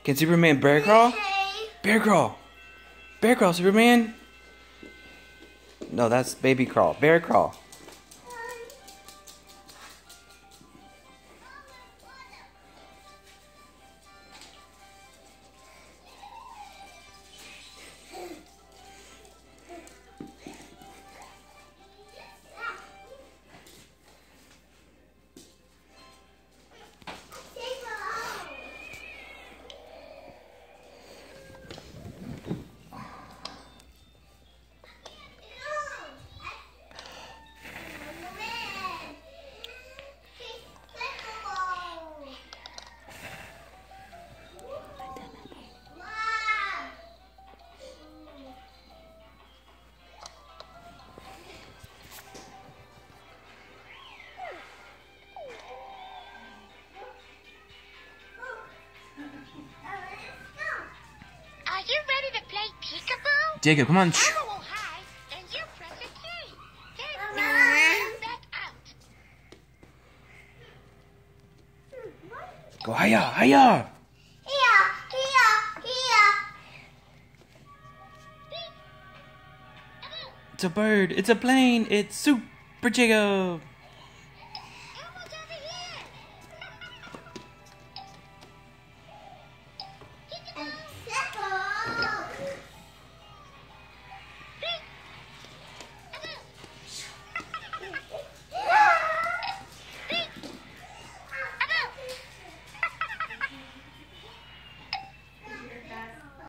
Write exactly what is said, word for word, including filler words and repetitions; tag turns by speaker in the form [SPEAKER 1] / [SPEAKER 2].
[SPEAKER 1] Can Superman bear crawl? Bear crawl. Bear crawl, Superman. No, that's baby crawl. Bear crawl. Jacob, come on. Go higher, higher.
[SPEAKER 2] Here, here, here.
[SPEAKER 1] It's a bird. It's a plane. It's Super Jacob.